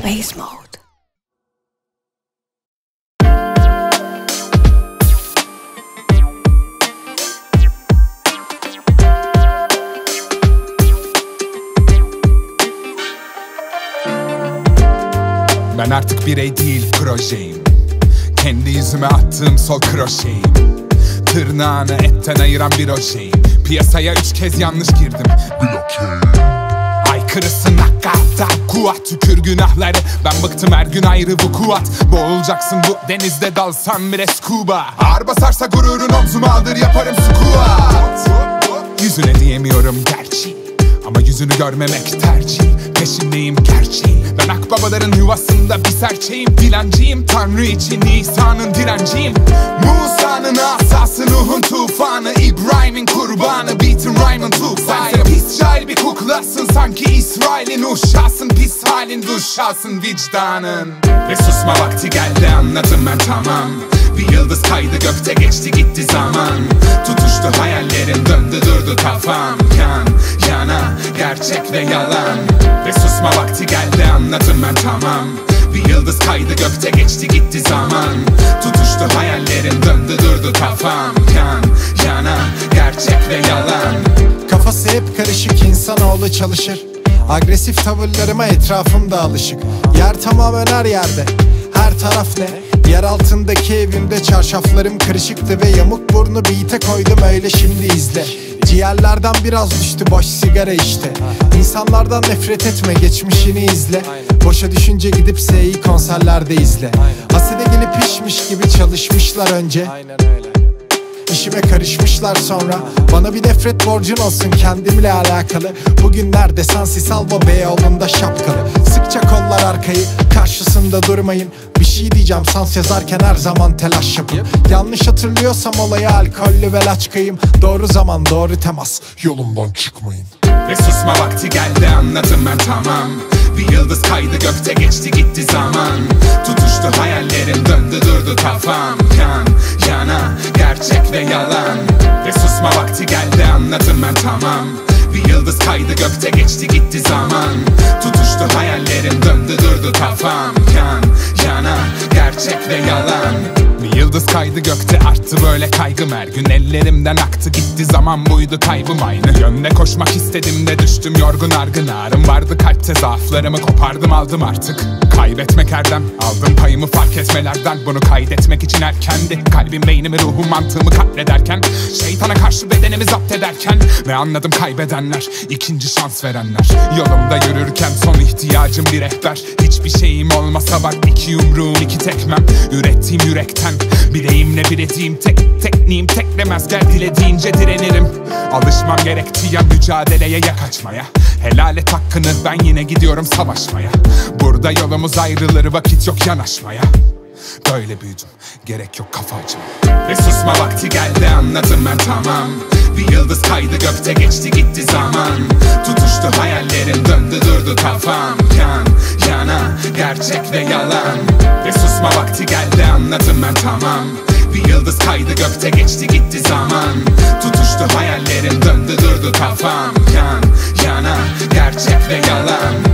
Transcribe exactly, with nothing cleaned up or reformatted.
Space mode. Ben artık birey değil projeyim. Kendi yüzüme attığım sol kroşeyim. Tırnağını etten ayıran bir ojeyim. Piyasaya üç kez yanlış girdim. Aykırısın hakikaten kuat, tükür günahları. Ben bıktım her gün ayrı vukuat. Boğulacaksın bu denizde dalsan bir scuba. Ağır basarsa gururun omzuma aldır yaparım squat. Yüzüne diyemiyorum gerçi, ama yüzünü görmemek tercih. Peşindeyim gerçeğin. Ben akbabaların yuvasında bir serçeyim. Dilenciyim Tanrı için İsa'nın direnciyim. Musa'nın asası, Nuh'un tufanı, İbrahim'in kurbanı, beatin rhyme'ın tufanı. Sense pis cahil bir kuklasın, sanki İsrail'in uşağısın. Pis halin duş alsın vicdanın. Ve susma vakti geldi, anladım ben tamam. Bir yıldız kaydı gökte, geçti gitti zaman. Tutuştu hayallerim, döndü durdu kafam. Yan yana gerçek ve yalan. Ve susma vakti geldi, anladım ben tamam. Bir yıldız kaydı gökte, geçti gitti zaman. Tutuştu hayallerim, döndü durdu kafam. Yan yana gerçek ve yalan. Kafası hep karışık, insanoğlu çalışır. Agresif tavırlarıma etrafımda alışık. Yer tamamen her yerde, her taraf ne? Yer altındaki evimde çarşaflarım kırışıktı ve yamuk burnu beat'e koydum, öyle şimdi izle. Ciğerlerden biraz düştü, boş sigara işte. İnsanlardan nefret etme, geçmişini izle. Boşa düşünce gidip S'yi konserlerde izle. Hasede gelip pişmiş gibi çalışmışlar önce. İşime karışmışlar sonra. Bana bir nefret borcun olsun kendimle alakalı. Bugünlerde Sansis Alba Beyoğlu'nda şapkalı. Sıkça kollar arkayı, karşısında durmayın. Bir şey diyeceğim, sans yazarken her zaman telaş yapın. Yanlış hatırlıyorsam olayı alkollü ve laçkayım. Doğru zaman, doğru temas, yolumdan çıkmayın. Ve susma vakti geldi, anladım ben tamam. Bir yıldız kaydı gökte, geçti gitti zaman. Tutuştu hayallerim, döndü durdu kafam. Yan yana gerçek ve yalan. Ve susma vakti geldi, anladım ben tamam. Bir yıldız kaydı gökte, geçti gitti zaman. Tutuştu hayallerim, döndü durdu kafam. Yan yana gerçek ve yalan. Bir yıldız kaydı gökte, arttı böyle kaygım. Her gün ellerimden aktı gitti zaman, buydu kaybım aynı yönde koşmak istedim de düştüm yorgun argın. Ağrım vardı kalpte, zaaflarımı kopardım aldım artık. Kaybetmek erdem, aldım payımı fark etmelerden. Bunu kaydetmek için erkendi. Kalbim beynimi ruhum mantığımı katlederken, şeytana karşı bedenimi zapt ederken. Ve anladım kaybedenler, ikinci şans verenler. Yolumda yürürken son ihtiyacım bir rehber. Hiçbir şeyim olmasa var iki yumruğum iki tekmem. Ürettiğim yürekten, bileğimle bilediğim tek tekniğim teklemez. Gel dilediğince direnirim. Alışmam gerekti ya mücadeleye, ya kaçmaya. Helal et hakkını, ben yine gidiyorum savaşmaya. Burada yolumuz ayrılır, vakit yok yanaşmaya. Böyle büyüdüm, gerek yok kafa açmaya. Ve susma vakti geldi, anladım ben tamam. Bir yıldız kaydı gökte, geçti gitti zaman. Tutuştu hayallerim, döndü durdu kafam. Yan yana gerçek ve yalan. Ve susma vakti geldi, anladım ben tamam. Bir yıldız kaydı gökte, geçti gitti zaman. Tutuştu hayallerim, döndü durdu kafam. Yan yana gerçek ve yalan.